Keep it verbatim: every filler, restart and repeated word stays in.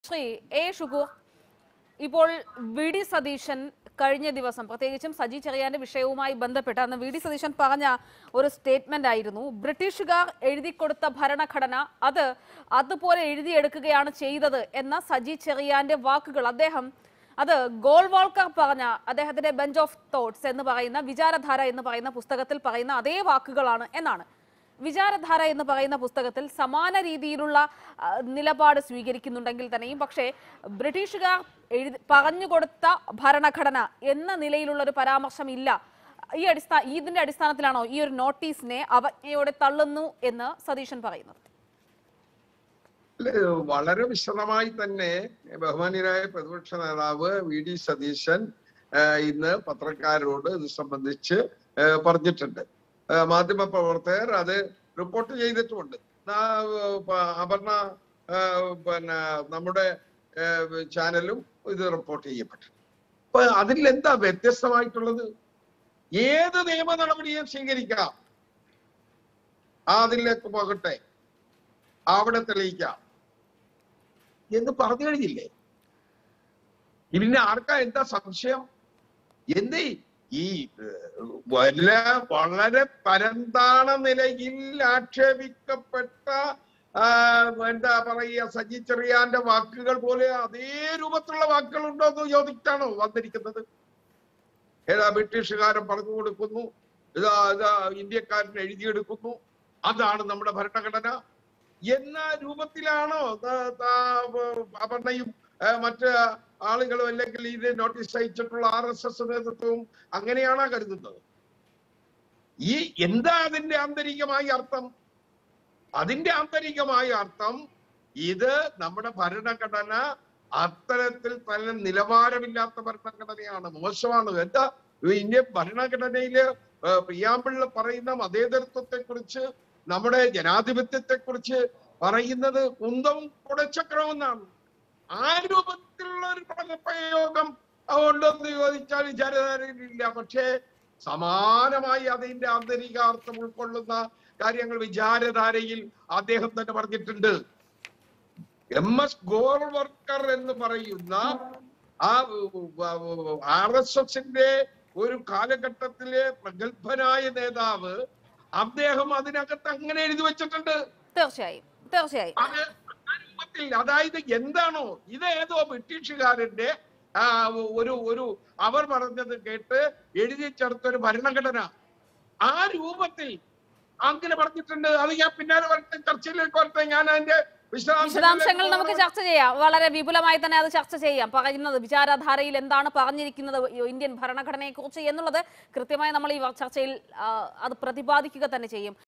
Shri A ഷുഗൂർ, ഇപ്പോൾ V D Satheesan കഴിഞ്ഞ ദിവസം പ്രത്യേകിച്ചും സജി ചെറിയാന്റെ വിഷയവുമായി ബന്ധപ്പെട്ട് അന്ന് വി ഡി സതീശൻ പറഞ്ഞ ഒരു സ്റ്റേറ്റ്മെന്റ് ആയിരുന്നു, ബ്രിട്ടീഷുകാർ എഴുതിക്കൊടുത്ത ഭരണഘടന അത് അതുപോലെ എഴുതിയെടുക്കുകയാണ് ചെയ്തത് എന്ന സജി ചെറിയാന്റെ വാക്കുകൾ. അദ്ദേഹം അത് ഗോൾവാൾക്കർ പറഞ്ഞ അദ്ദേഹത്തിന്റെ ബെഞ്ച് ഓഫ് തോട്ട്സ് എന്ന് പറയുന്ന വിചാരധാര എന്ന് പറയുന്ന പുസ്തകത്തിൽ പറയുന്ന അതേ വാക്കുകളാണ് എന്നാണ്. വിചാരധാര എന്ന് പറയുന്ന പുസ്തകത്തിൽ സമാന രീതിയിലുള്ള നിലപാട് സ്വീകരിക്കുന്നുണ്ടെങ്കിൽ തന്നെയും പക്ഷേ ബ്രിട്ടീഷുകാർ എഴുതി പറഞ്ഞുകൊടുത്ത ഭരണഘടന എന്ന നിലയിലുള്ള ഒരു പരാമർശം ഇല്ല. ഈ അടിസ്ഥാന ഇതിന്റെ അടിസ്ഥാനത്തിലാണോ ഈ ഒരു നോട്ടീസിനെ അവജ്ഞയോടെ തള്ളുന്നു എന്ന് സതീശൻ പറയുന്നത്? വളരെ വിശദമായി തന്നെ ബഹുമാന്യരായ പ്രതിപക്ഷ നേതാവ് വി ഡി സതീശൻ ഇന്ന് പത്രക്കാരോട് ഇത് സംബന്ധിച്ച് പറഞ്ഞിട്ടുണ്ട്. മാധ്യമ പ്രവർത്തകർ അത് റിപ്പോർട്ട് ചെയ്തിട്ടുമുണ്ട്. അപർണ പിന്നെ നമ്മുടെ ചാനലും ഇത് റിപ്പോർട്ട് ചെയ്യപ്പെട്ടു. അപ്പൊ അതിൽ എന്താ വ്യത്യസ്തമായിട്ടുള്ളത്? ഏത് നിയമ നടപടിയും സ്വീകരിക്കാം, അതിലേക്ക് പോകട്ടെ, അവിടെ തെളിയിക്കാം എന്ന് പറഞ്ഞു കഴിഞ്ഞില്ലേ? പിന്നെ ആർക്കാ എന്താ സംശയം? എന്തേ ഈ വല്ല വളരെ പരന്താണ നിലയിൽ ആക്ഷേപിക്കപ്പെട്ട എന്താ പറയുക സജി ചെറിയാന്റെ വാക്കുകൾ പോലെ അതേ രൂപത്തിലുള്ള വാക്കുകൾ ഉണ്ടോ എന്ന് ചോദിച്ചാണോ വന്നിരിക്കുന്നത്? ഏതാ ബ്രിട്ടീഷുകാരൻ പറഞ്ഞു കൊടുക്കുന്നു, ഇതാ ഇതാ ഇന്ത്യക്കാരൻ എഴുതിയെടുക്കുന്നു, അതാണ് നമ്മുടെ ഭരണഘടന എന്ന രൂപത്തിലാണോ അപർണയും മറ്റ് ആളുകളും അല്ലെങ്കിൽ ഇത് നോട്ടീസ് അയച്ചിട്ടുള്ള ആർ എസ് എസ് നേതൃത്വവും അങ്ങനെയാണോ കരുതുന്നത്? ഈ എന്താ അതിന്റെ ആന്തരികമായ അർത്ഥം? അതിന്റെ ആന്തരികമായ അർത്ഥം ഇത് നമ്മുടെ ഭരണഘടന അത്തരത്തിൽ തന്നെ നിലവാരമില്ലാത്ത ഭരണഘടനയാണ്, മോശമാണ്. എന്താ ഇന്ത്യൻ ഭരണഘടനയില് പ്രിയാമ്പിളിൽ പറയുന്ന മതേതരത്വത്തെ കുറിച്ച്, നമ്മുടെ ജനാധിപത്യത്തെ കുറിച്ച് പറയുന്നത് കുന്തവും കുടച്ചക്രവും എന്നാണ്. ആ രൂപത്തിലുള്ള ഒരു പദപ്രയോഗം ഉണ്ടെന്ന് ചോദിച്ചാൽ വിചാരധാരയിലില്ല. പക്ഷേ സമാനമായി അതിന്റെ ആന്തരികാർത്ഥം ഉൾക്കൊള്ളുന്ന കാര്യങ്ങൾ വിചാരധാരയിൽ അദ്ദേഹം തന്നെ പറഞ്ഞിട്ടുണ്ട്. എം എസ് ഗോൾവർക്കർ എന്ന് പറയുന്ന ആ ആർ എസ് എസിന്റെ ഒരു കാലഘട്ടത്തിലെ പ്രഗത്ഭനായ നേതാവ്, അദ്ദേഹം അതിനകത്ത് അങ്ങനെ എഴുതി വെച്ചിട്ടുണ്ട്. തീർച്ചയായും തീർച്ചയായും അതായത് എന്താണോ ഇത് ഏതോ ബ്രിട്ടീഷുകാരന്റെ ഒരു ഒരു അവർ പറഞ്ഞത് കേട്ട് എഴുതി ചേർത്തൊരു ഭരണഘടന ആ രൂപത്തിൽ അങ്ങനെ പറഞ്ഞിട്ടുണ്ട്. അത് ഞാൻ പിന്നാലെ വരട്ടെ, ചർച്ചയിലേക്ക് വരട്ടെ. ഞാൻ അതിന്റെ വിശദാംശങ്ങൾ നമുക്ക് ചർച്ച ചെയ്യാം, വളരെ വിപുലമായി തന്നെ അത് ചർച്ച ചെയ്യാം. പറയുന്നത് വിചാരധാരയിൽ എന്താണ് പറഞ്ഞിരിക്കുന്നത് ഇന്ത്യൻ ഭരണഘടനയെ കുറിച്ച് എന്നുള്ളത് കൃത്യമായി നമ്മൾ ഈ ചർച്ചയിൽ അത് പ്രതിപാദിക്കുക തന്നെ ചെയ്യും.